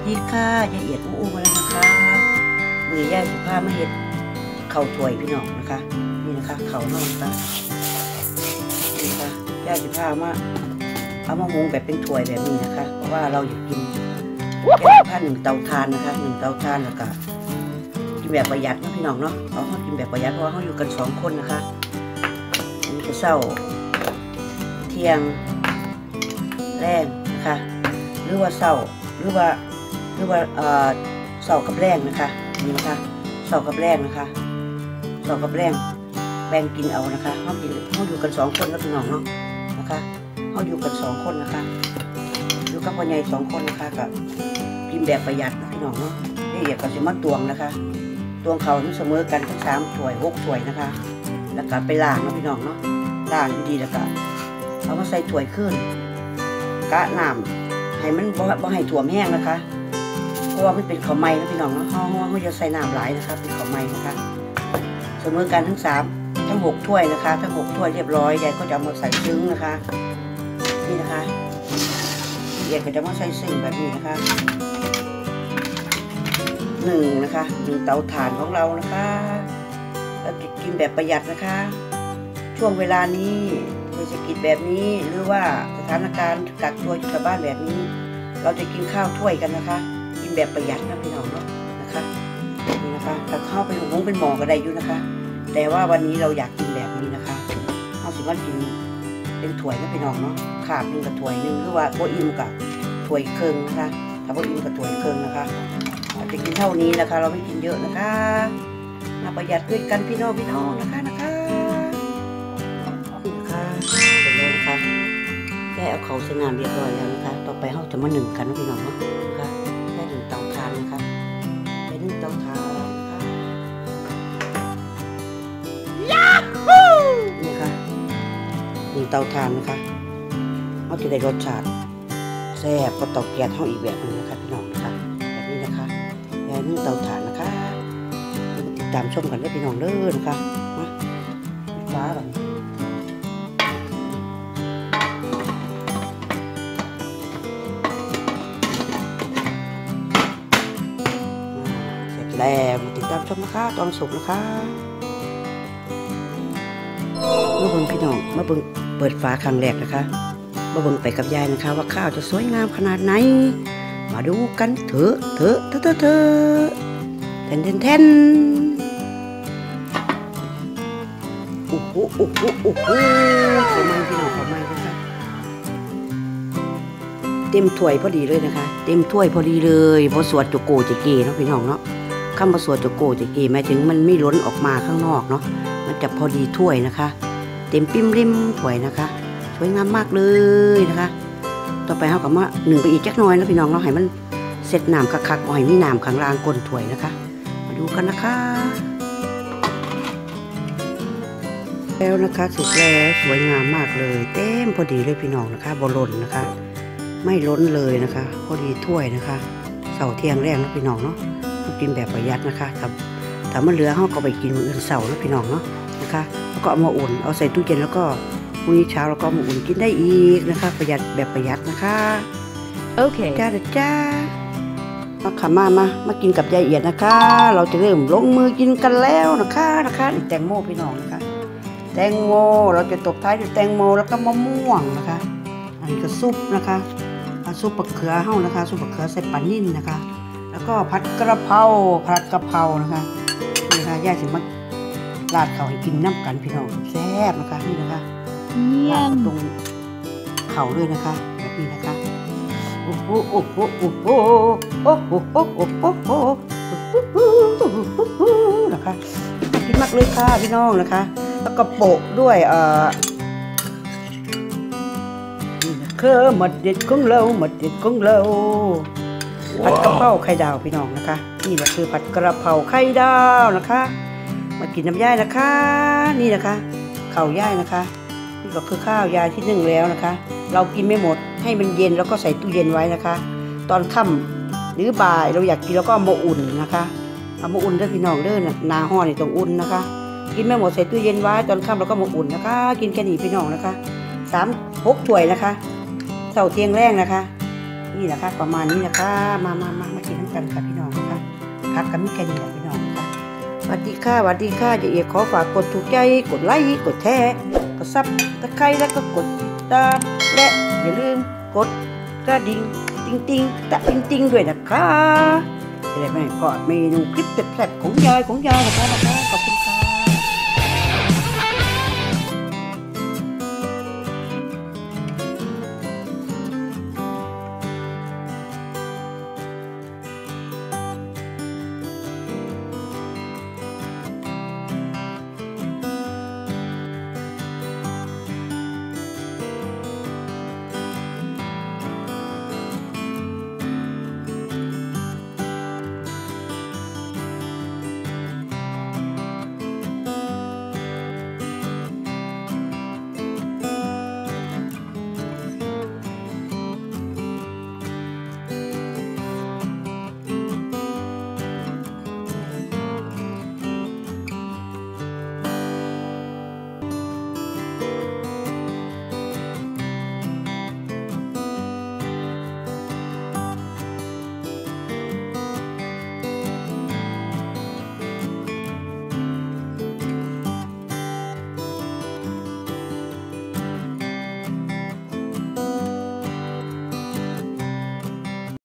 ดีค่ะยายเอียดอู้มาแล้วนะคะมือย่าสิผ้ามาเห็ดเข่าถวยพี่น้องนะคะนี่นะคะเข่าน้องนะคะนี่ค่ะย่าสิผ้ามาเอามาหุงแบบเป็นถ้วยแบบนี้นะคะเพราะว่าเราอยากกินย่าสิผ้า1 เตาถ่านนะคะ1 เตาถ่านแล้วก็กินแบบประหยัดนะพี่น้องเนาะเขากินแบบประหยัดเพราะว่าเขาอยู่กัน2 คนนะคะอันนี้จะเช้าเที่ยงแรงนะคะหรือว่าเช้าหรือว่าเสากับแรงนะคะนี่นะคะเสากับแรงนะคะเสากับแรงแบ่งกินเอานะคะเขาอยู่กัน2 คนแล้วพี่น้องเนาะนะคะเขาอยู่กัน2 คนนะคะอยู่กับพ่อใหญ่2 คนนะคะกับกินแบบประหยัดนะพี่น้องเนาะนี่อยากกับสิมาตวงนะคะตวงเขาที่เสมอกันทั้ง3 ถ้วย 6 ถ้วยนะคะแล้วก็ไปล้างนะพี่น้องเนาะล้างดีๆแล้วก็เอามาใส่ถ้วยขึ้นกะน้ำให้มันบ่ให้ถ่วมแห้งนะคะเพราะว่ามันเป็นข้าวไหม้นะพี่น้องเนาะเขาจะใส่น้ำหลายนะคะเป็นข้าวไหม้นะคะเสมอกันทั้ง6 ถ้วยนะคะทั้ง6 ถ้วยเรียบร้อยยายก็จะเอามาใส่ซึ้งนะคะนี่นะคะยายก็จะมาใส่ซึ้งแบบนี้นะคะ1นะคะ1 เตาถ่านของเรานะคะแล้วกินแบบประหยัดนะคะช่วงเวลานี้เศรษฐกิจแบบนี้หรือว่าสถานการณ์กักตัวอยู่กับบ้านแบบนี้เราจะกินข้าวถ้วยกันนะคะกินแบบประหยัดนะพี่น้องเนาะนะคะนี่นะคะถ้าข้าวเป็นหุงเป็นหม้อก็ได้อยู่นะคะแต่ว่าวันนี้เราอยากกินแบบนี้นะคะเอาสิว่ากินเป็นถ้วยนะพี่น้องเนาะขาด1กับถ้วย1หรือว่าโบอิ่มกับถ้วยครึ่งนะคะถ้าโบอิ่มกับถ้วยครึ่งนะคะจะกินเท่านี้นะคะเราไม่กินเยอะนะคะมาประหยัดด้วยกันพี่น้องนะคะนี่นะคะเสร็จแล้วนะคะแก้เอาเขาใส่น้ำเรียบร้อยแล้วนะคะต่อไปเราจะมา1กันนะพี่น้องเนาะนะคะได้1 เตาถ่านนะคะได้1 เตาถ่านนะคะยาฮูนี่ค่ะ1 เตาถ่านนะคะเราจะได้รสชาติแซ่บก็เตาแก๊สเท่าอีกแบบนึงนะคะพี่น้องนะคะแบบนี้นะคะได้1 เตาถ่านนะคะติดตามชมกันได้พี่น้องเด้อนะคะมาฟ้าแบบแล้วมาติดตามชมนะคะตอนสุกนะคะมาเบิ่งพี่น้องมาเบิ่งเปิดฝาครั้งแรกนะคะมาเบิ่งไปกับยายนะคะว่าข้าวจะสวยงามขนาดไหนมาดูกันเถอะแทนโอ้โหข้าวไหม้พี่น้องข้าวไหม้นะคะเต็มถ้วยพอดีเลยนะคะเต็มถ้วยพอดีเลยเพราะสวดจุโกจิเกเนาะพี่น้องเนาะคำว่าสวดจุโกจิเกหมายถึงมันไม่ล้นออกมาข้างนอกเนาะมันจะพอดีถ้วยนะคะเต็มปิ้มริมถ้วยนะคะสวยงามมากเลยนะคะต่อไปเขากับว่า1ไปอีกจักหน่อยนะพี่น้องเราให้มันเสร็จน้ำคักๆให้มีน้ำข้างล่างก้นถ้วยนะคะมาดูกันนะคะแล้วนะคะสุกแล้วสวยงามมากเลยเต็มพอดีเลยพี่น้องนะคะบอล้นนะคะไม่ล้นเลยนะคะพอดีถ้วยนะคะเสาร์เที่ยงแรกนะพี่น้องเนาะกินแบบประหยัดนะคะถ้ามันเหลือเขาก็ไปกินมื้ออื่นเสาร์นะพี่น้องเนาะนะคะแล้วก็เอามาอุ่นเอาใส่ตู้เย็นแล้วก็พรุ่งนี้เช้าแล้วก็มาอุ่นกินได้อีกนะคะประหยัดแบบประหยัดนะคะโอเคจ้ามาค่ะมากินกับยายเอียดนะคะเราจะเริ่มลงมือกินกันแล้วนะคะนี่แตงโมพี่น้องนะคะแตงโมเราจะตบท้ายด้วยแตงโมแล้วก็มะม่วงนะคะอันนี้ก็ซุปนะคะซุปมะเขือเฮ้านะคะซุปมะเขือใส่ปลานิ่นนะคะแล้วก็ผัดกระเพรานะคะนี่ค่ะย่าถึงมาราดเขาให้กินน้ำกันพี่น้องแซ่บนะคะนี่นะคะราดตรงเข่าด้วยนะคะแบบนี้นะคะโอ้โหนะคะกินมากเลยค่ะพี่น้องนะคะแล้วก็โปะด้วยคือหมดเด็ดของเราผัดกะเพราไข่ดาวพี่น้องนะคะนี่แหละคือผัดกระเพราไข่ดาวนะคะมากินน้ำย่ายนะคะนี่นะคะข้าวย่ายนะคะนี่ก็คือข้าวยายที่นึ่งแล้วนะคะเรากินไม่หมดให้มันเย็นแล้วก็ใส่ตู้เย็นไว้นะคะตอนค่ำหรือบ่ายเราอยากกินแล้วก็เอามาอุ่นนะคะเอามาอุ่นเด้อพี่น้องเด้อนาห่อนี่ต้องอุ่นนะคะกินไม่หมดใส่ตู้เย็นไว้ตอนค่ำเราก็มาอุ่นนะคะกินแค่นี้พี่น้องนะคะ6 ถ้วยนะคะเสาร์เที่ยงแรกนะคะนี่แหละค่ะประมาณนี้นะคะมากินทั้งกันค่ะพี่น้องนะคะพักกันไม่แค่นี้แหละพี่น้องนะคะสวัสดีค่ะเดี๋ยวขอฝากกดถูกใจกดไลค์กดแชร์กดซับตะไคร้แล้วก็กดติดตามและอย่าลืมกดกระดิ่งติ๊งด้วยนะคะจะได้ไม่พลาดเมนูคลิปแซ่บๆของยายนะคะขอบคุณ